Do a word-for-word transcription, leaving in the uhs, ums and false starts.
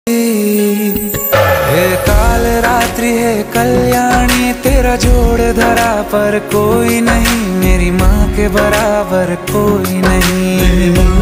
हे काल रात्रि है कल्याणी, तेरा जोड़ धरा पर कोई नहीं, मेरी माँ के बराबर कोई नहीं।